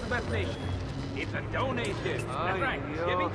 Best Nation. It's a donation. That's right. Jimmy.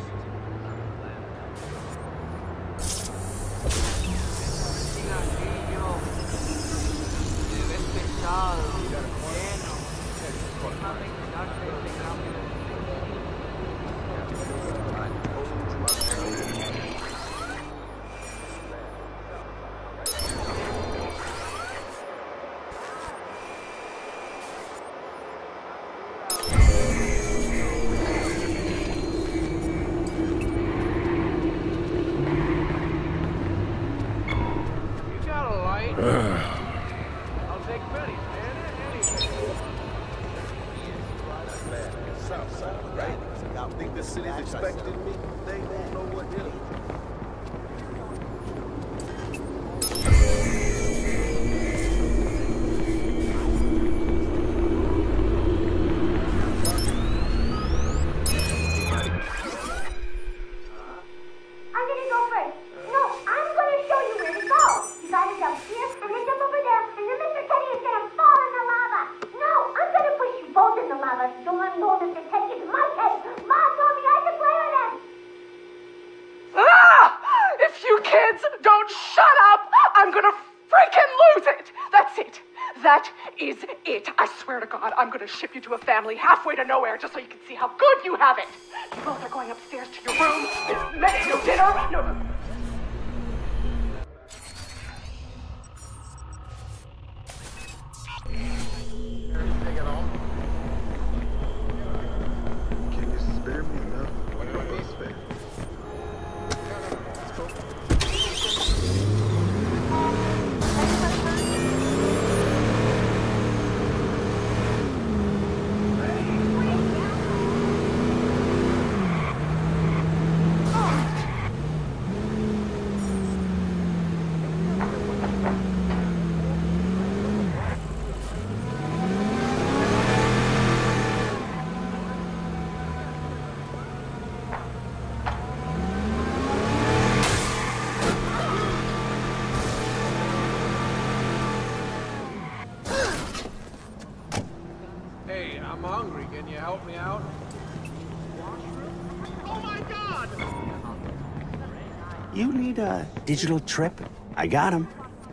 I'm gonna ship you to a family halfway to nowhere just so you can see how good you have it. You both are going upstairs to your room. This minute, no dinner, no... Can you spare me enough for a bus fare? Can you help me out? Oh my God! You need a digital trip? I got 'em.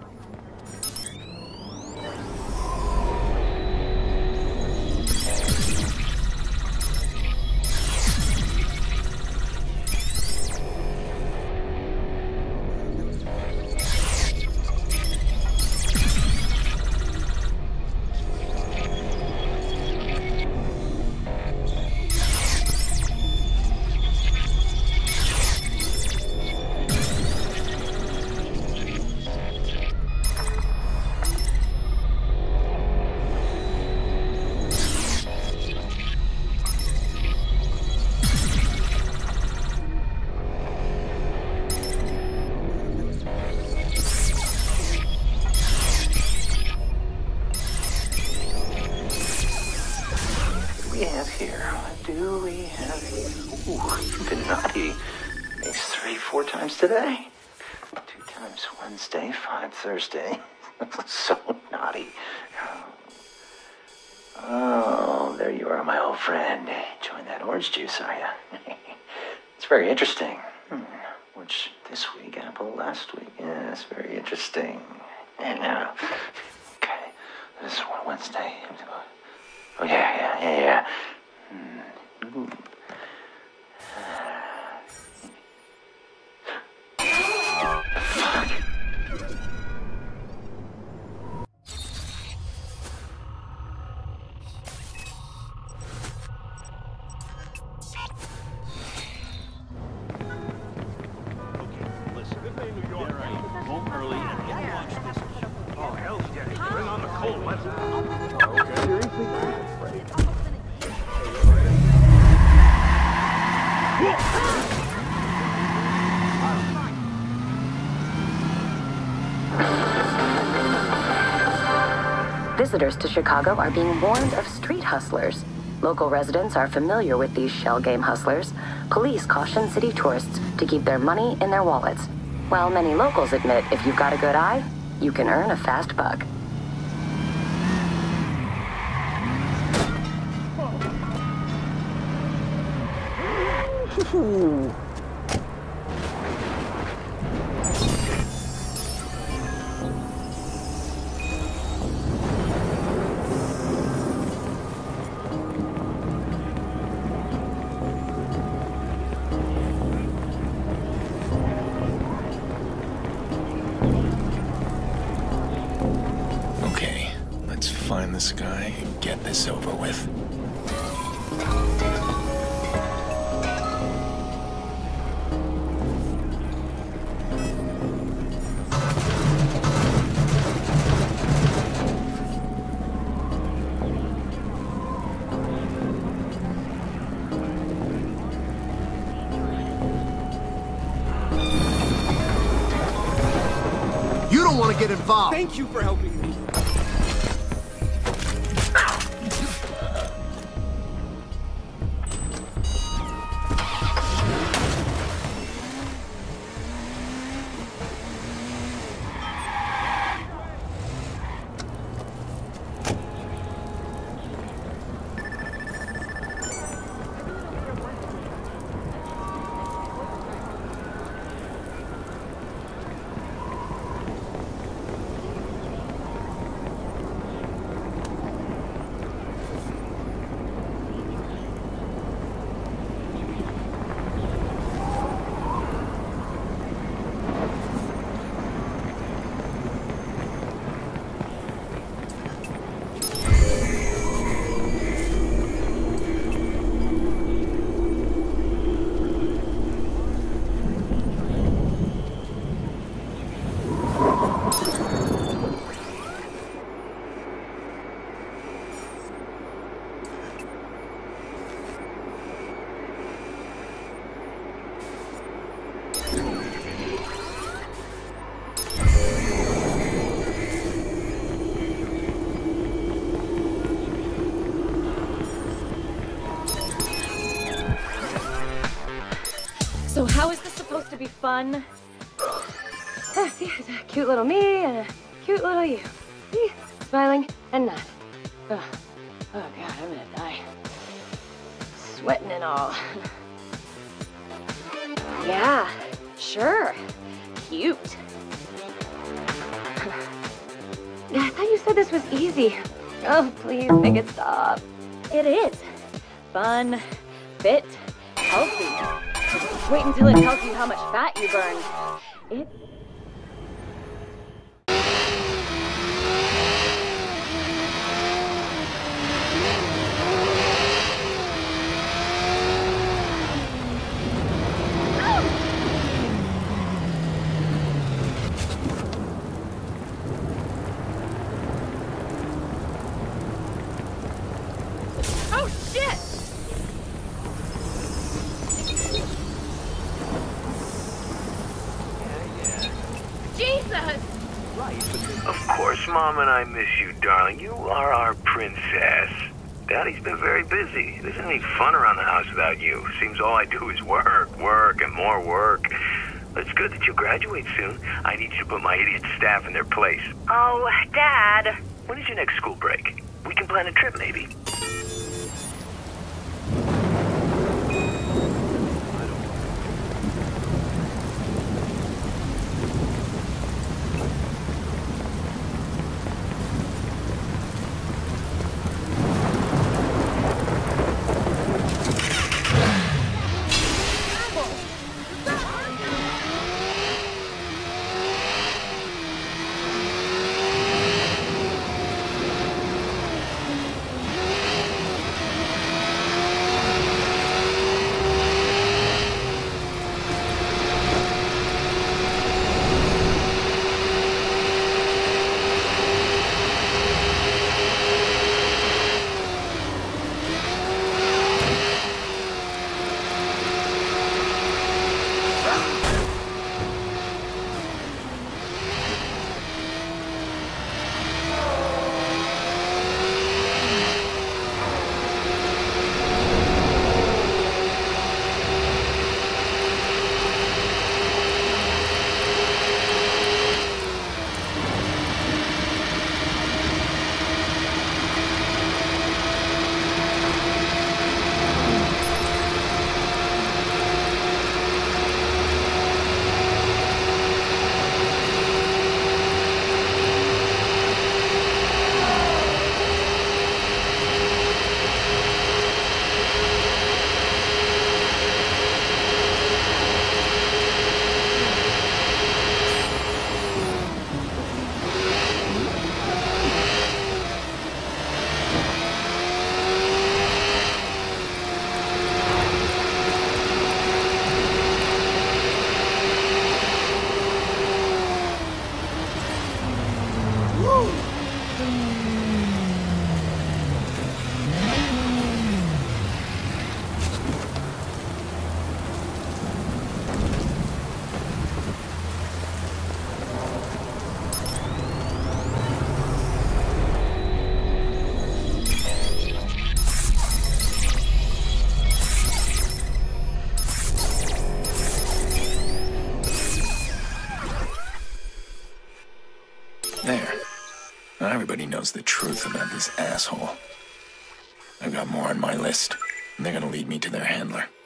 Today. 2 times Wednesday, 5 Thursday. So naughty. Oh, there you are, my old friend. Enjoying that orange juice, are you? It's very interesting. Orange this week, apple last week. Yes, very interesting. And now, okay, this is one Wednesday. Oh, yeah. Ooh. Visitors to Chicago are being warned of street hustlers. Local residents are familiar with these shell game hustlers. Police caution city tourists to keep their money in their wallets. While many locals admit if you've got a good eye, you can earn a fast buck. Okay, let's find this guy and get this over with. You don't want to get involved. Thank you for helping me. So how is this supposed to be fun? See, it's a cute little me and a cute little you. See, smiling and not. Oh God, I'm gonna die. Sweating and all. Yeah, sure. Cute. I thought you said this was easy. Oh, please make it stop. It is. Fun, fit, healthy. Wait until it tells you how much fat you burned. It... Oh, shit! Jesus! Of course, Mom and I miss you, darling. You are our princess. Daddy's been very busy. There isn't any fun around the house without you. Seems all I do is work, work, and more work. But it's good that you graduate soon. I need you to put my idiot staff in their place. Oh, Dad. When is your next school break? We can plan a trip, maybe. Everybody knows the truth about this asshole. I've got more on my list, and they're gonna lead me to their handler.